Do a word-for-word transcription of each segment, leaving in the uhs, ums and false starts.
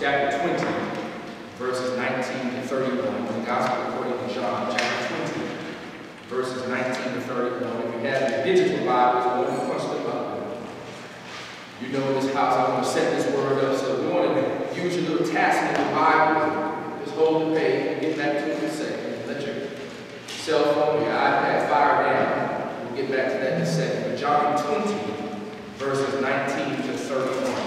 chapter twenty, verses nineteen to thirty-one. The Gospel according to John, chapter twenty, verses nineteen to thirty-one. If you have your digital Bibles, I want to punch them up. You know in this house I want to set this word up, so we want to use your little task in the Bible. Just hold the page and get back to it in a second. Let your cell phone, your iPad fire down. We'll get back to that in a second. But John twenty, verses nineteen to thirty-one.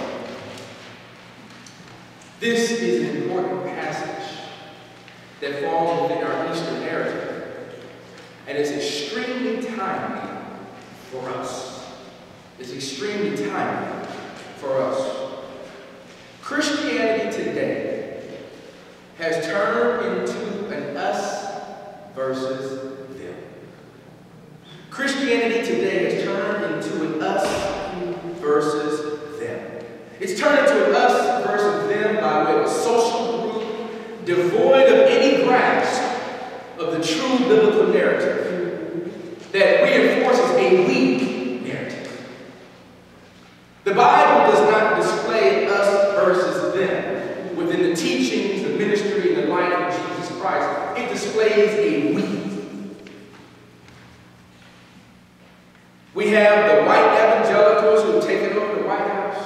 This is an important passage that falls within our Easter narrative, and it's extremely timely for us. It's extremely timely for us. Christianity today has turned into an us versus them. Christianity today has turned into an us versus them. It's turned into an us versus them by way of a social group devoid of any grasp of the true biblical narrative that reinforces a we narrative. The Bible does not display us versus them within the teachings, the ministry, and the life of Jesus Christ. It displays a we. We have the white evangelicals who have taken over the White House.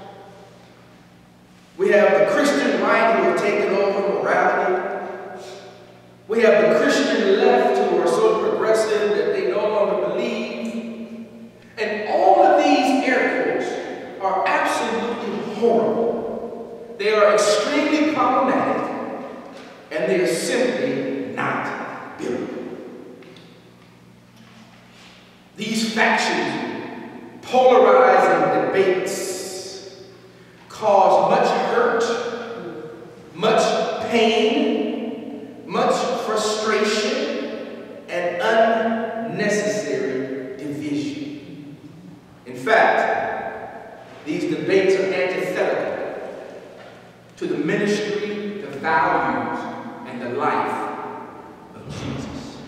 We have the Christian right who have taken over morality. We have the Christian left who are so progressive that they no longer believe. And all of these air quotes are absolutely horrible. They are extremely problematic, and they are simply not biblical. These factions, polarizing debates, cause much hurt, much pain, much frustration, and unnecessary division. In fact, these debates are antithetical to the ministry, the values, and the life of Jesus.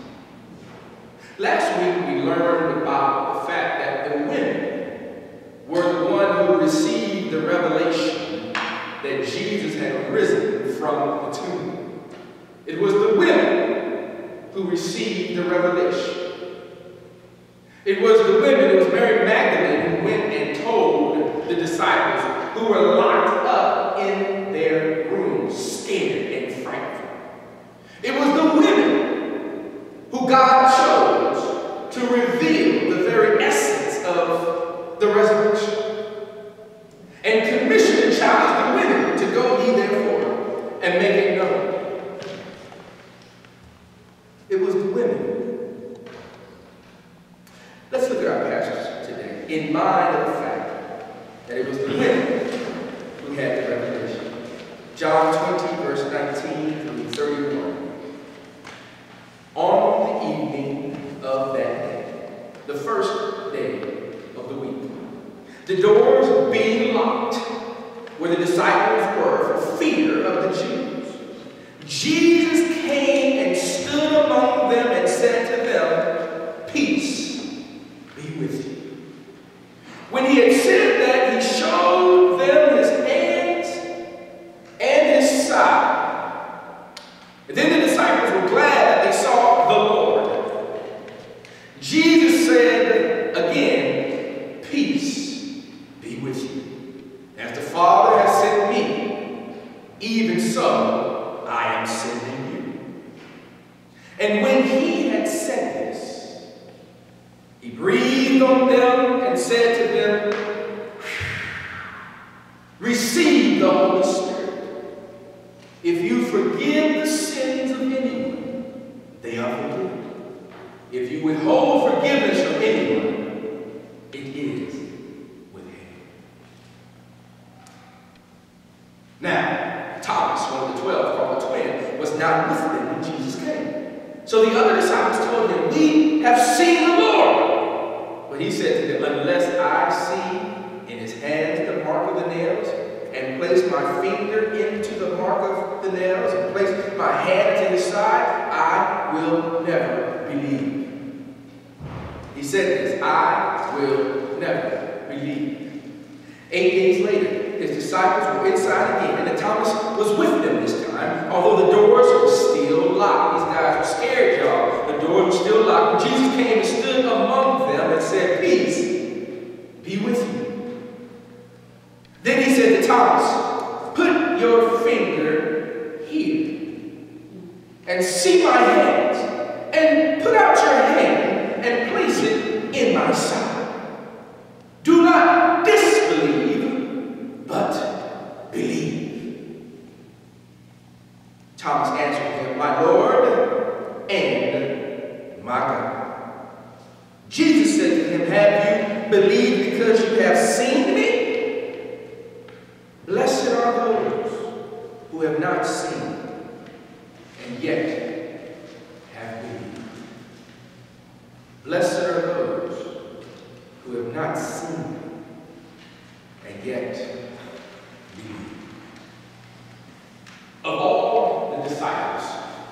Last week we learned about the fact that the women were the one who received the revelation that Jesus had risen from the tomb. It was the women who received the revelation. It was the women, it was Mary Magdalene who went and told the disciples who were locked up in their rooms, scared and frightened. It was the women who God chose to reveal the very essence of the resurrection and commission and challenge the women to go ye therefore and make it known. It was the women. Let's look at our passage today in mind of the fact that it was the women who had the revelation. John twenty, verse nineteen through thirty-one. On the evening of that day, the first day of the week, the doors being locked where the disciples were for fear of the Jews, Jesus came and stood among them and said to them, "Peace be with you." When he had said that, he showed them his hands and his side. And then the disciples were glad that they saw the Lord. Jesus said again, "Peace be with you. As the Father has sent me, even so I am sending you." And when he had said this, he breathed on them and said to them, "Receive the Holy Spirit. If you forgive the sins of anyone, they are forgiven. If you withhold forgiveness from anyone, it is withheld." Now, Thomas, one of the twelve, called the twin, was not with them when Jesus came. So the other disciples told him, "We have seen the Lord." But he said to them, "Unless I see in his hands the mark of the nails, and place my finger into the mark of the nails, and place my hand into his side, I will never believe." He said this, "I will never believe." Eight days later, his disciples were inside again, and Thomas finger here, and see my hands, and put out your hand and place it in my side. Do not disbelieve, but believe. Thomas answered him, my Lord and my God. Jesus said to him, have you believed because you have seen me? Blessed are those who have not seen and yet have believed. Blessed are those who have not seen and yet believe. Of all the disciples,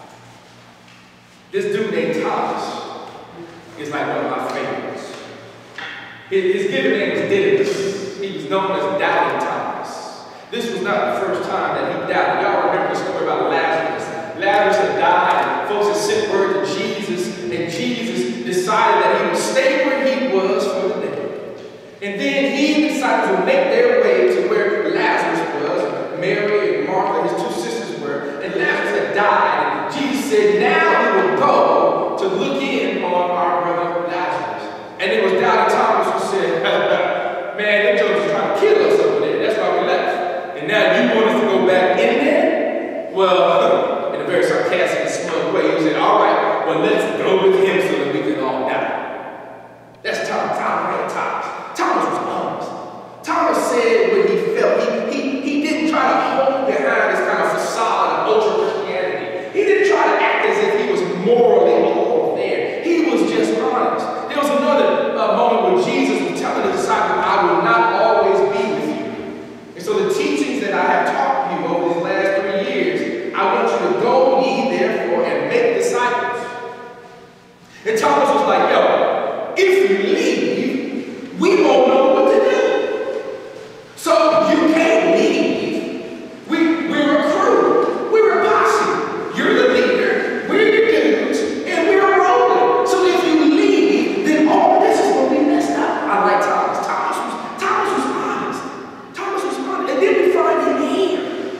this dude named Thomas is like one of my favorites. His, his given name was Didymus. He was known as Doubting Thomas. This was not the first time that he doubted. Y'all remember the story about Lazarus. Lazarus had died, and folks had sent word to Jesus, and Jesus decided that he would stay where he was for the day. And then he and the disciples would make their way to where Lazarus was, Mary and Martha, his two sisters were, and Lazarus had died. And Jesus said, now we will go to look in on our brother Lazarus. And it was Doubting Thomas who said, man, them jokers are trying to kill us over there. That's why we left. And now you want us to go back in there? Well, in a very sarcastic and smug way, he said, all right, well, let's go with him so that we can all die. That's Thomas. Thomas, Thomas. Thomas was honest. Thomas said what he felt. He, he, he didn't try to hold behind this kind of facade of ultra-Christianity. He didn't try to act as if he was morally all there. He was just honest. There was another uh, moment where Jesus was telling the disciples, I will not always be with you. And so the teachings that I have taught you over these last three years, I want you to go ye therefore and make disciples. And Thomas was like, yo, if you leave, we won't know what to do. So you can't leave. We, we're a crew. We're a posse. You're the leader. We're your dudes. And we're rolling. So if you leave, then all of this is going to be messed up. I like Thomas. Thomas was, Thomas was honest. Thomas was honest. And then we find him here.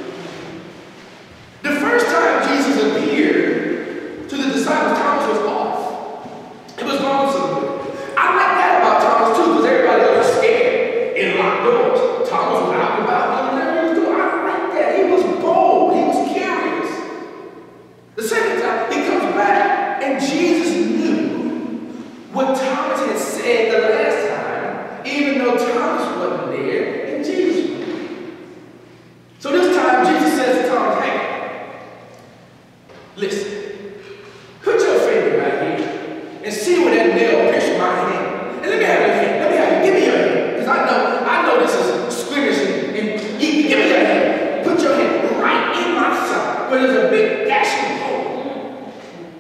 The first time Jesus appeared to the disciples, Thomas was off. It was going somewhere. I like that about Thomas too, because everybody else was scared in locked doors. Thomas was out and about, whatever he was doing. I like that. He was bold. He was curious. The second time, he comes back, and Jesus knew what Thomas had said the last time, even though Thomas wasn't there, and Jesus was there. So this time, Jesus says to Thomas, hey, listen, put your finger right here and see where that nail pierced my hand. And let me have your hand. Let me have you. Give me your hand. Because I know, I know this is squeamish and, and give me your hand. Put your hand right in my side where there's a big gashing hole.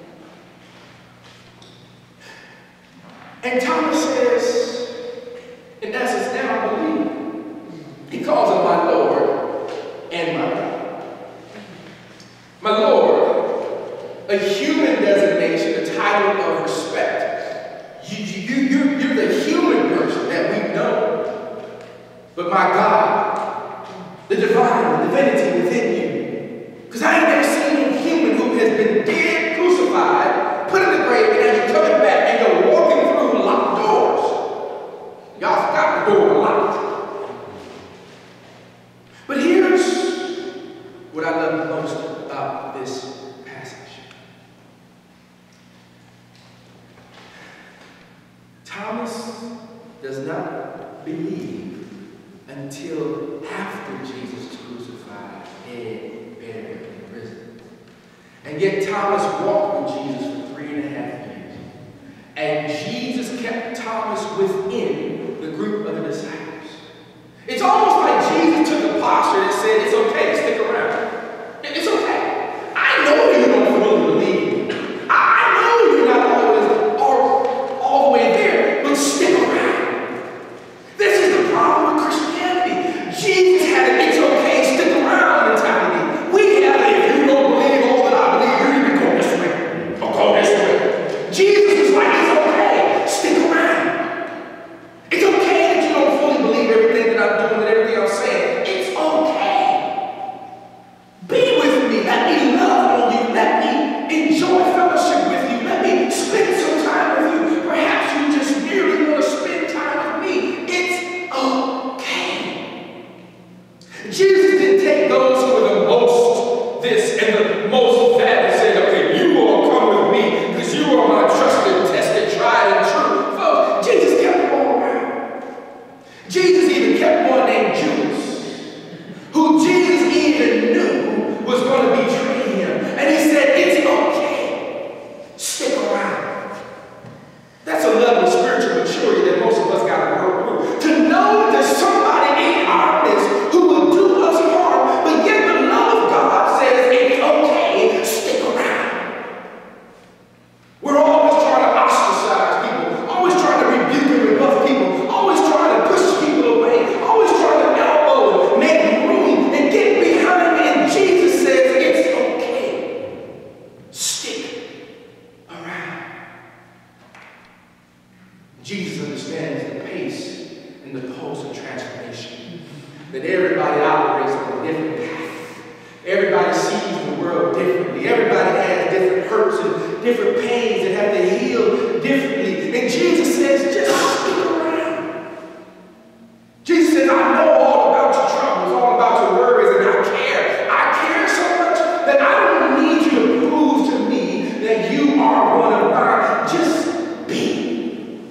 And Thomas says, in essence, now I believe. He calls him my Lord and my God. My Lord, a human designation, a title of respect. You, you, you, you're the human person that we know. But my God, the divine, the divinity within you. Because I ain't never seen a human who has been dead, crucified, put in the grave, and then you're coming back and you're walking through locked doors. Y'all forgot the door locked. But here's what I love most about this passage. Thomas does not believe until after Jesus is crucified, dead, buried, and risen. And yet Thomas walked with Jesus for three and a half years. And Jesus kept Thomas within the group of the disciples. It's almost like Jesus took a posture that said, it's okay, stick around. It's okay. I know you don't fully believe me. I know you're not always all, all the way there, but stick around. This is the problem with Christianity. Jesus had an it's okay, stick around mentality. We have a if you don't believe all that I believe, you need to go this way. Or go everybody sees the world differently. Everybody has different hurts and different pains that have to heal differently. And Jesus says, just stick around. Jesus says, I know all about your troubles, all about your worries, and I care. I care so much that I don't need you to prove to me that you are one of mine. Just be.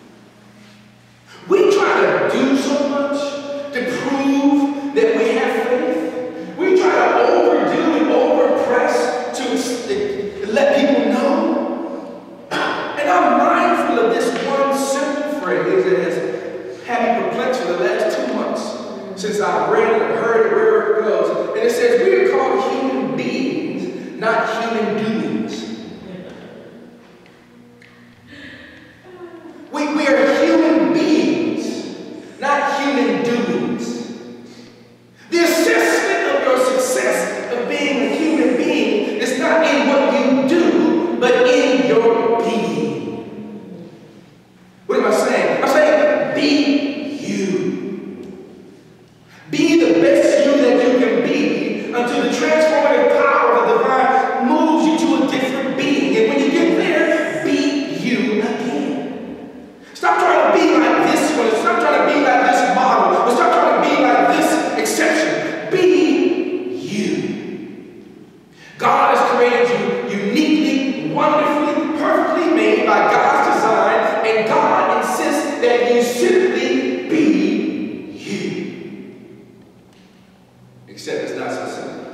We try to do so much to prove that we have faith. We try to overdo and overpress to let people know. And I'm mindful of this one simple phrase that has had me perplexed for the last two months since I've read it and heard it, wherever it goes. And it says, we are called human beings, not human doings. We, we are human beings, not human doings. The assessment of your success of being a human being is not in what you do, but in your being. What am I saying? I'm saying be you. Be the best you that you can be until the transformative power of the divine moves you to a different being. And when you get there, be you again. Stop trying to be like this one. Stop trying to be like this model. Or stop trying to be like this exception. Be you. God has created you uniquely, wonderfully, perfectly made by God's design, and God insists that you simply be you. Except it's not so simple.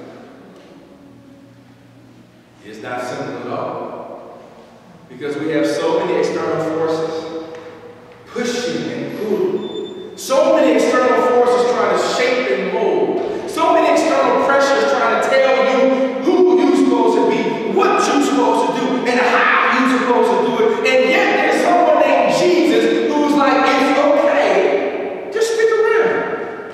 It's not simple at all. Because we have so many external forces pushing and pulling. So many external forces trying to shape and mold. So many external pressures trying to tell you who you're supposed to be, what you're supposed to do, and how you're supposed to do it. And yet there's someone named Jesus who's like, it's okay. Just stick around.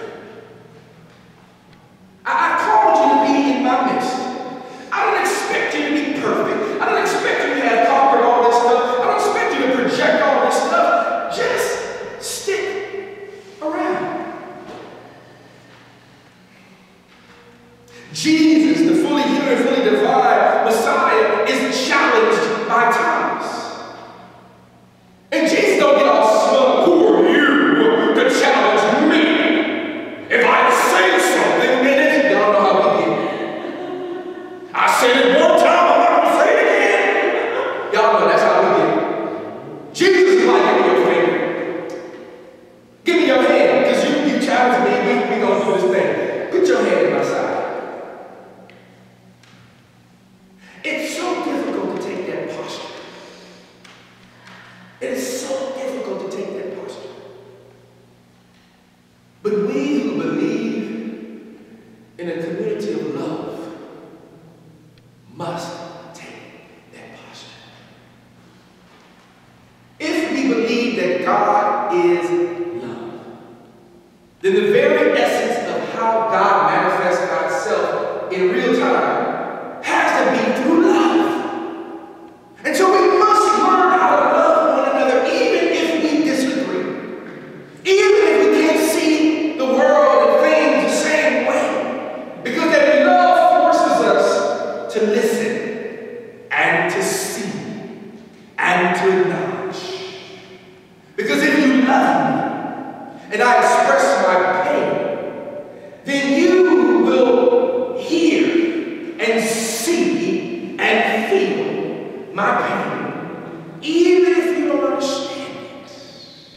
I, I called you to be in my midst. I don't expect you to be perfect. I don't expect you to have conquered all this stuff. I don't expect you to project all this stuff. Just stick around. Jesus, the fully human, fully divine Messiah, is challenged by times. And Jesus don't get all smug. Who are you to challenge me? If I say something, then it, y'all know how we get. I said it one time, I'm not going to say it again. Y'all know that's how we get. Jesus is like, give me your finger. Give me your hand, because you, you challenge me, we, we going to do this thing. Put your hand in my side. It's so difficult to take that posture. It is so difficult to take that posture. But we who believe in a community of love must take that posture. If we believe that God is love, then the very essence of how God manifests God's self in real time has to be through love. And so we must learn how to love one another, even if we disagree. Even if we can't see the world and things the same way. Because that love forces us to listen and to see and to acknowledge. Because if you love me and I express my pain, then you will hear and see and feel my pain, even if you don't understand it.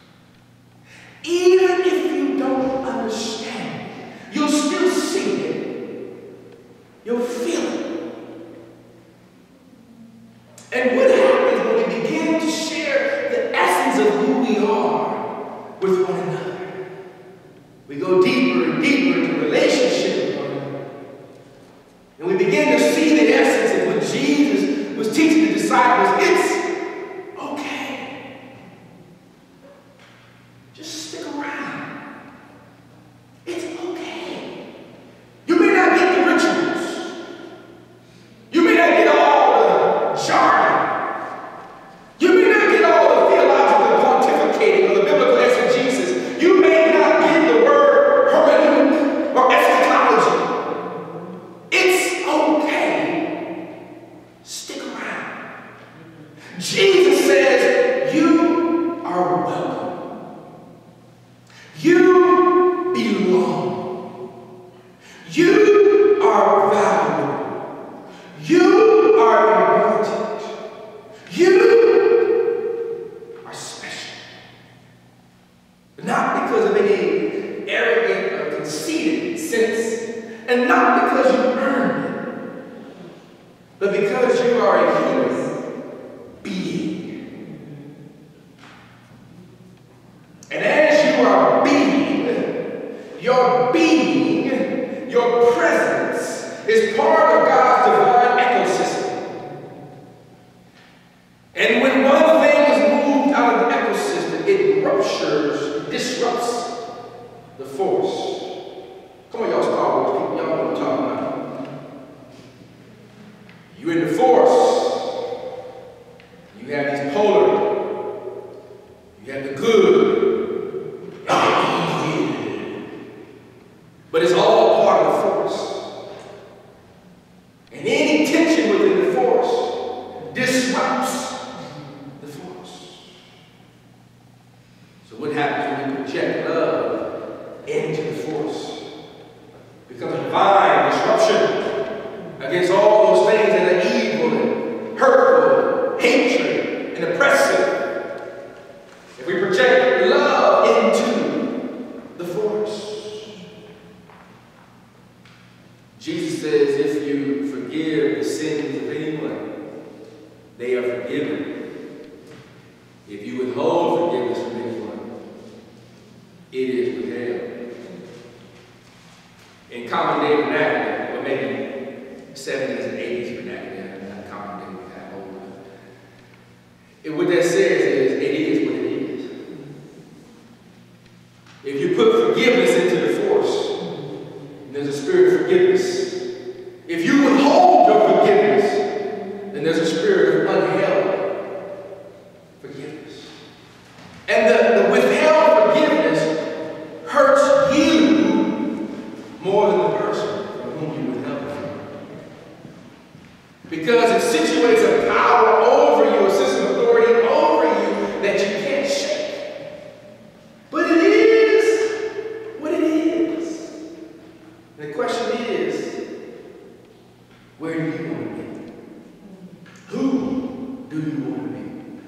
Even if you don't understand it, you'll still see it. You'll feel it. And what happens when we begin to share the essence of who we are with one another? We go deeper and deeper into relationship with one another. And we begin to see the essence of what Jesus was teaching the disciples. It's okay. Just stick around. It's okay. You may not get the rituals. You may not get all the jargon. You may not get all the theological pontificating or the biblical exegesis. You may not get the word hermeneutic or eschatology. are valuable. You are important. You are special. But not because of any arrogant or conceited sense, and not because you earned it, but because you are a human being. And as you are being, your being, your presence is part of God's divine ecosystem. And when one thing is moved out of the ecosystem, it ruptures, disrupts the force. Come on, y'all Star Wars people, y'all know what I'm talking about. You're in the force. You have these polar. You have the good and the evil. But it's all part of the force. And any tension within the force disrupts the force. So what happens when you project love into the force? It becomes a divine disruption against all those things that are evil and hurtful, and hatred and oppressive. If we project love into the force. Jesus says, if you forgive the sins of anyone, they are forgiven. If you withhold forgiveness from anyone, it is withheld. In common day vernacular, or maybe seventies and eighties vernacular, not common day vernacular, and what that says is, it is what it is. If you put forgiveness into the force, and there's a spirit of forgiveness. If you withhold your forgiveness, then there's a spirit of unheld forgiveness. And the, the withheld forgiveness hurts you more than the person from whom you withheld it. Because it situates a power over you, a system of authority over you that you can't shake. But it is what it is. And the question is, where do you want to be? Who do you want to be?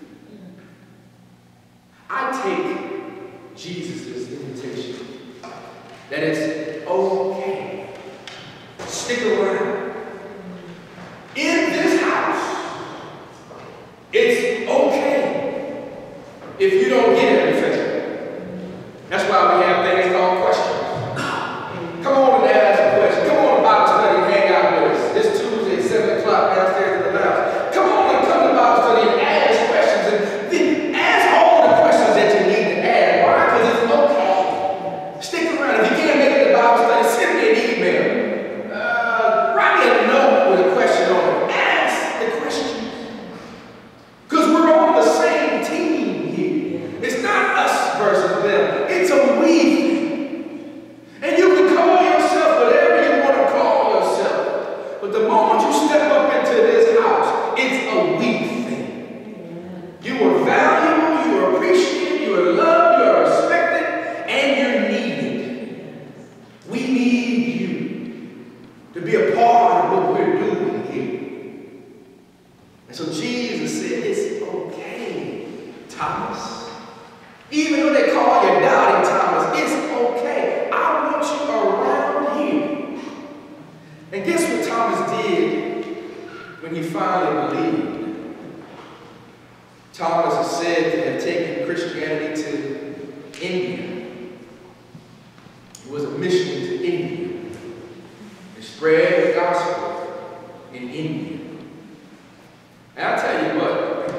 I take Jesus' invitation that it's okay. Stick around. In this house, it's okay if you don't get everything. That's why we have things called questions. Come on and ask a question. Come on to Bible study and hang out with us. This Tuesday at seven o'clock downstairs in the lounge. Come on and come to Bible study and ask questions. And then ask all the questions that you need to ask. Why? Because it's okay. Stick around. If you can't make it to Bible study, send me an email. Uh, write me a note with a question on it. Ask the question. Because we're on the same team here. It's not us versus them. It's a we. And you can call yourself whatever you want to call yourself. But the moment you step up into this house, it's a we thing. You are valuable, you are appreciated, you are loved, you are respected, and you're needed. We need you to be a part of what we're doing here. And so Jesus said, it's okay, Thomas. Even though they call you doubting Thomas, it's okay. I want you around here. And guess what Thomas did when he finally believed? Thomas is said to have taken Christianity to India. It was a mission to India. He spread the gospel in India. And I'll tell you what,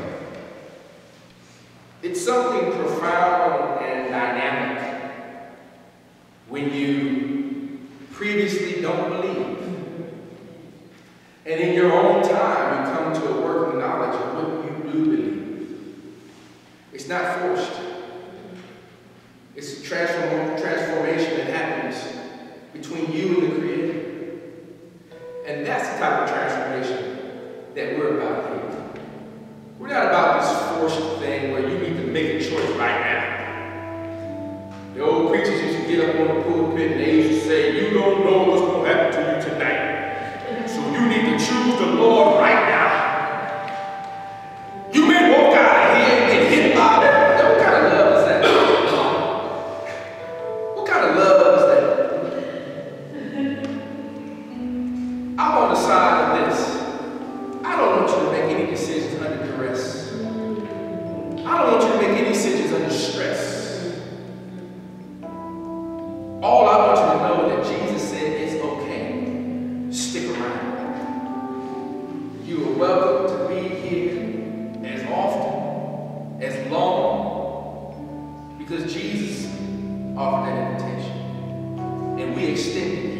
it's something profound and dynamic when you previously don't believe. And in your own time, you come to a working knowledge of what you do believe. It's not forced. It's a transform transformation that happens between you and the Creator. And that's the type of transformation that we're about here. We're not about this forced thing where you need to make a choice right now. The old preachers used to get up on the pulpit and they used to say, you don't know what's going to happen to you tonight. about this. I don't want you to make any decisions under duress. I don't want you to make any decisions under stress. All I want you to know is that Jesus said it's okay. Stick around. You are welcome to be here as often, as long, because Jesus offered that invitation. And we extended it.